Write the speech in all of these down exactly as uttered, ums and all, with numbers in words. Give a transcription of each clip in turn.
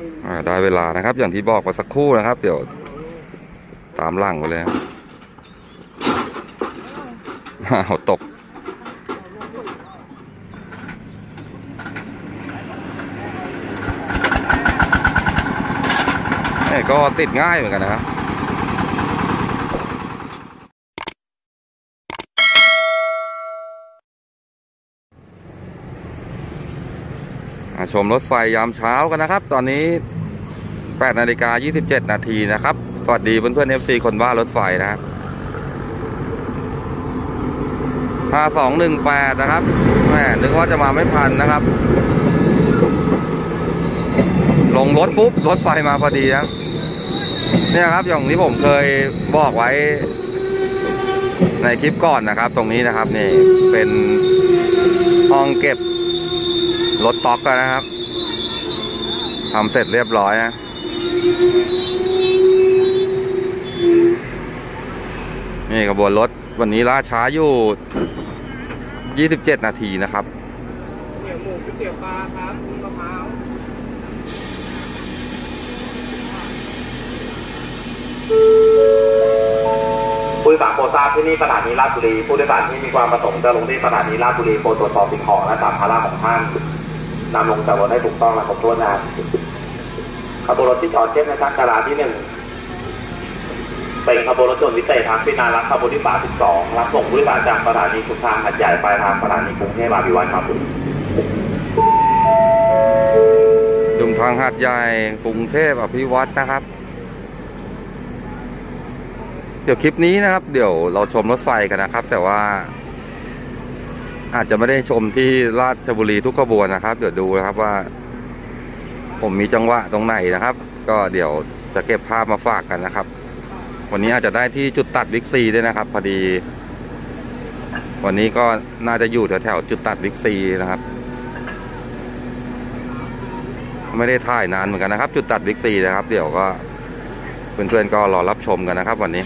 ได้เวลานะครับอย่างที่บอกมาสักครู่นะครับเดี๋ยวตามหลังไปเลยอ้าวตกนี่ก็ติดง่ายเหมือนกันนะครับชมรถไฟยามเช้ากันนะครับตอนนี้แปดนาฬิกายี่สิบเจ็ดนาทีนะครับสวัสดีเพื่อนเพื่อน เอฟ ซี คนบ้ารถไฟนะครับห้าสองหนึ่งแปดนะครับแหมนึกว่าจะมาไม่ทันนะครับลงรถปุ๊บรถไฟมาพอดีนะเนี่ยครับอย่างที่ผมเคยบอกไว้ในคลิปก่อนนะครับตรงนี้นะครับนี่เป็นห้องเก็บรถต๊อกนะครับทำเสร็จเรียบร้อยนะนี่ขบวนรถวันนี้ล่าช้าอยู่ยี่สิบเจ็ดนาทีนะครับเตี๋ยวหมูเตี๋ยวปลาครับมะพร้าวผู้โดยสารโปรดทราบที่นี่สถานีราชบุรีผู้โดยสารที่มีความประสงค์จะลงที่สถานีราชบุรีโปรดตรวจสอบสิ่งของและสัมภาระของท่านนำลงจากรถให้ถูกต้องและครบถ้วนนะขบวนรถที่จอดเช่นในชั้นจราที่หนึ่งเป็นขบวนรถยนต์พิเศษทางพินารักขบวนที่สามสิบสองรับส่งผู้โดยสารจากสถานีชุมทางหัดใหญ่ไปทางสถานีกรุงเทพอภิวัฒน์ครับชุมทางหัดใหญ่กรุงเทพอภิวัฒน์นะครับเดี๋ยวคลิปนี้นะครับเดี๋ยวเราชมรถไฟกันนะครับแต่ว่าอาจจะไม่ได้ชมที่ราชบุรีทุกขบวนนะครับเดี๋ยวดูนะครับว่าผมมีจังหวะตรงไหนนะครับก็เดี๋ยวจะเก็บภาพมาฝากกันนะครับวันนี้อาจจะได้ที่จุดตัดบิ๊กซีด้วยนะครับพอดีวันนี้ก็น่าจะอยู่แถวๆจุดตัดบิ๊กซีนะครับไม่ได้ถ่ายนานเหมือนกันนะครับจุดตัดบิ๊กซีนะครับเดี๋ยวก็เพื่อนๆก็รอรับชมกันนะครับวันนี้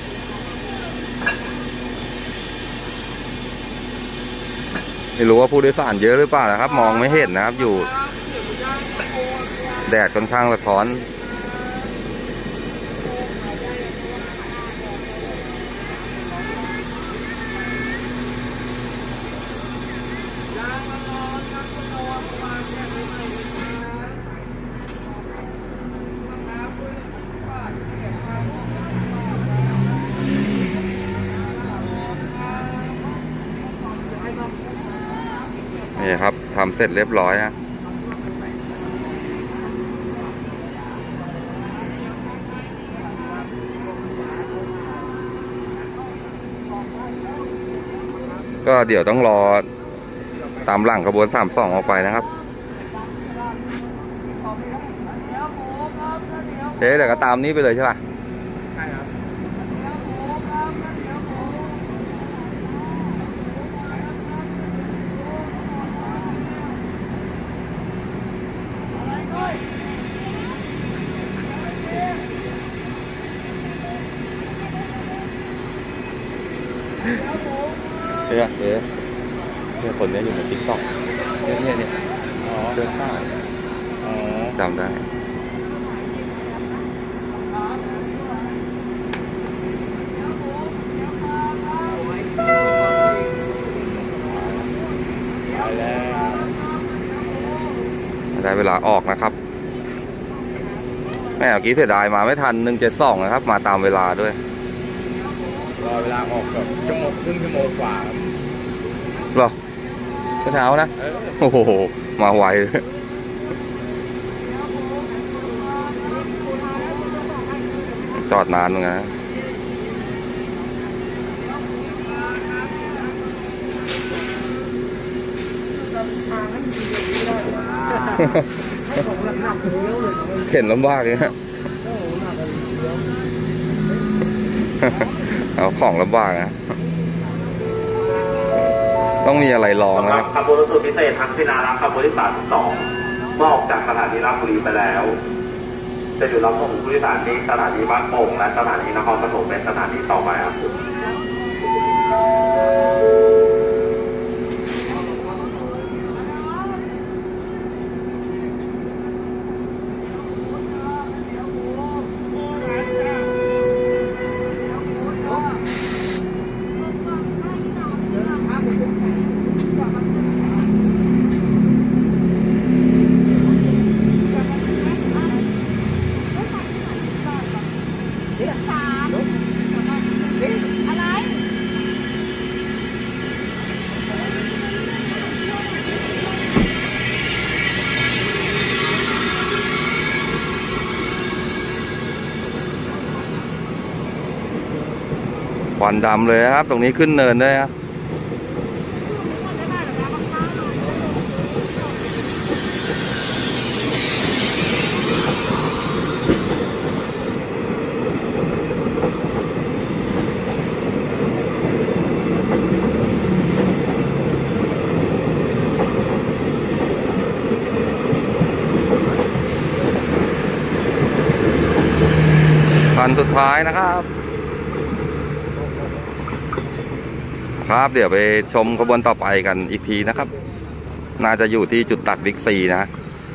ไม่รู้ว่าผู้โดยสารเยอะหรือเปล่านะครับมองไม่เห็นนะครับอยู่แดดค่อนข้างสะท้อนนี่ครับทำเสร็จเรียบร้อยนะก็เดี๋ยวต้องรอตามหลังขบวนสามสองออกไปนะครับเอ๊ะเดี๋ยวก็ตามนี้ไปเลยใช่ป่ะใช่ครับเนี่ยเอ๊ะเนี่ยคนนี้อยู่ในติ๊กต็อกเนี่ยเนี่ยเนี่ยอ๋อเดินข้าวอ๋อจำได้ได้เวลาออกนะครับแม่เมื่อกี้เสียดายมาไม่ทันหนึ่งเจ็ดสองนะครับมาตามเวลาด้วยรอเวลาออกกับชั่วโมงครึ่งชั่วโมงกว่าหรอเมื่อเช้านะโอ้โหมาไวเลยจอดนานเหมือนกันเข็นลำบากเลยฮะเอาของลำบากนะต้องมีอะไรรองนะครับขบวนรถสุดพิเศษทักษิณารักขบวนที่สามสิบสองเมื่อออกจากสถานีราชบุรีไปแล้วจะอยู่รับส่งผู้โดยสารที่สถานีบ้านโป่งและสถานีนครปฐมเป็นสถานีต่อไปครับวันดำเลยครับตรงนี้ขึ้นเนินด้วยครับคันสุดท้ายนะครับครับเดี๋ยวไปชมขบวนต่อไปกันอีกทีนะครับน่าจะอยู่ที่จุดตัดบิ๊กซีนะ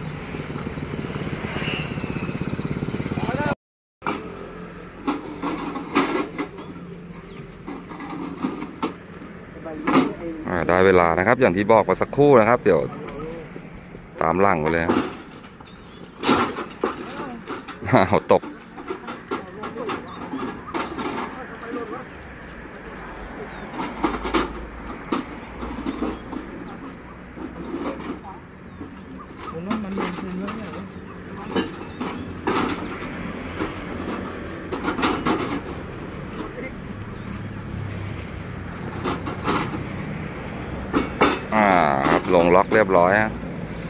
ได้เวลานะครับอย่างที่บอกมาสักครู่นะครับเดี๋ยวตามหลังไปเลยอ้าวตกอ่าครับลงล็อกเรียบร้อยฮะ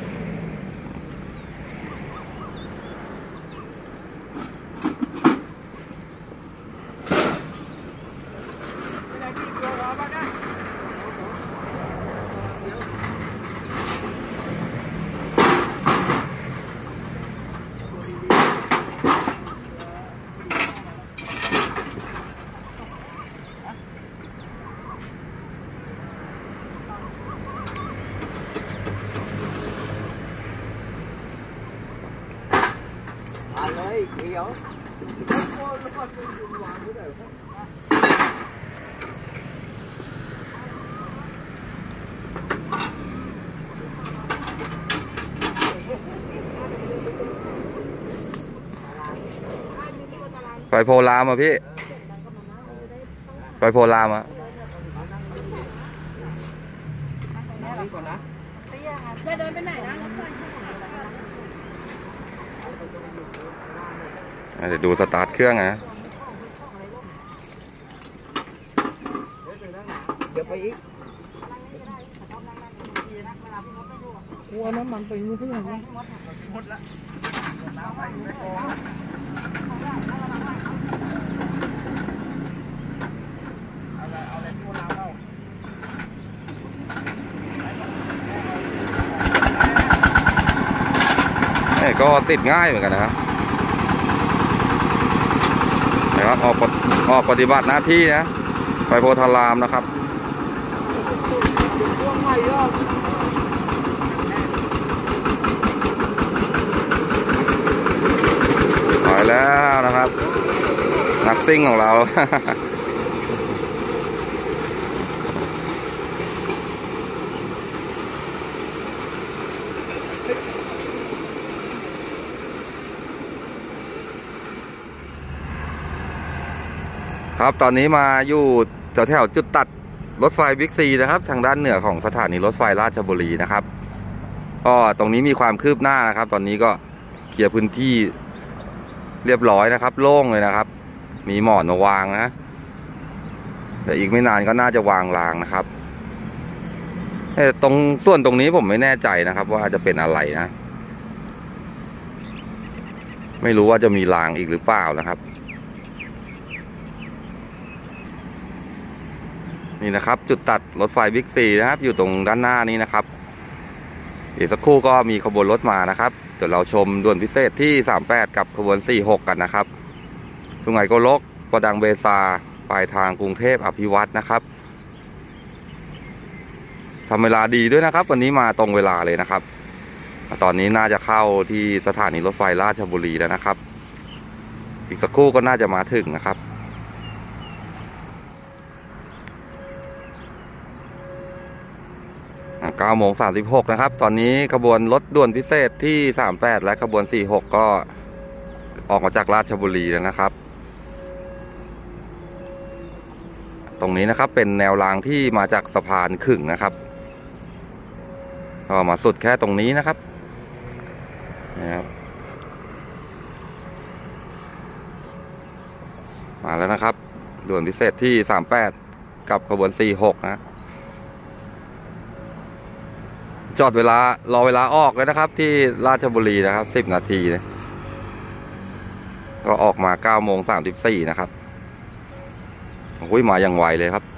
ไปโพลามอ่ะพี่ไปโพลามอ่ะจะเดินไปไหนนะรถไฟเดี๋ยวดูสตาร์ทเครื่องนะเดี๋ยวไปอีกวัวน้ำมันไปมือที่ไหนนะหมดละก็ติดง่ายเหมือนกันนะครับนะครับออกออกปฏิบัติหน้าที่นะไปโพธารามนะครับไปแล้วนะครับนักซิ่งของเราครับตอนนี้มาอยู่แถวแถวจุดตัดรถไฟบิ๊กซีนะครับทางด้านเหนือของสถานีรถไฟราชบุรีนะครับก็ตรงนี้มีความคืบหน้านะครับตอนนี้ก็เคลียร์พื้นที่เรียบร้อยนะครับโล่งเลยนะครับมีหมอนมาวางนะแต่อีกไม่นานก็น่าจะวางรางนะครับตรงส่วนตรงนี้ผมไม่แน่ใจนะครับว่าจะเป็นอะไรนะไม่รู้ว่าจะมีรางอีกหรือเปล่านะครับนี่นะครับจุดตัดรถไฟบิ๊กซีนะครับอยู่ตรงด้านหน้านี้นะครับอีกสักครู่ก็มีขบวนรถมานะครับเดี๋ยวเราชมด่วนพิเศษที่สามแปดกับขบวนสี่หกกันนะครับสุไหงโกลกประดังเบซาปลายทางกรุงเทพอภิวัตรนะครับทำเวลาดีด้วยนะครับวันนี้มาตรงเวลาเลยนะครับตอนนี้น่าจะเข้าที่สถานีรถไฟราชบุรีแล้วนะครับอีกสักครู่ก็น่าจะมาถึงนะครับเก้าโมงสามสิบหกนะครับตอนนี้ขบวนรถด่วนพิเศษที่สามแปดและขบวนสี่หกก็ออกมาจากราชบุรีแล้วนะครับตรงนี้นะครับเป็นแนวรางที่มาจากสะพานขึ่งนะครับก็มาสุดแค่ตรงนี้นะครับนะครับมาแล้วนะครับด่วนพิเศษที่สามแปดกับขบวนสี่หกนะจอดเวลารอเวลาออกเลยนะครับ ที่ราชบุรีนะครับสิบนาทีนะก็ออกมาเก้าโมงสามสิบสี่นะครับโอ้ยมาอย่างไวเลยครับ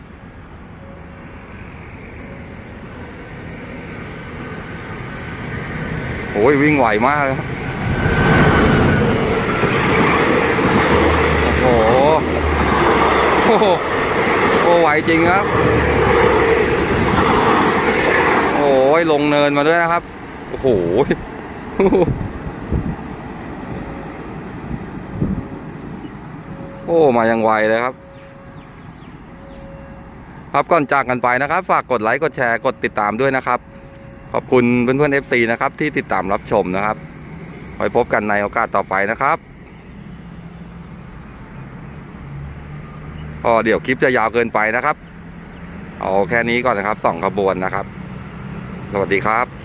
โอ้ยวิ่งไวมากเลยครับโอ้โหโอ้โหโอ้ไวจริงครับโอ้ยลงเนินมาด้วยนะครับโอ้โหโอ้มาอย่างไวเลยครับครับก่อนจากกันไปนะครับฝากกดไลค์กดแชร์กดติดตามด้วยนะครับขอบคุณเพื่อนๆ เอฟ ซี นะครับที่ติดตามรับชมนะครับไว้พบกันในโอกาสต่อไปนะครับก็เดี๋ยวคลิปจะยาวเกินไปนะครับเอาแค่นี้ก่อนนะครับสองขบวนนะครับสวัสดีครับ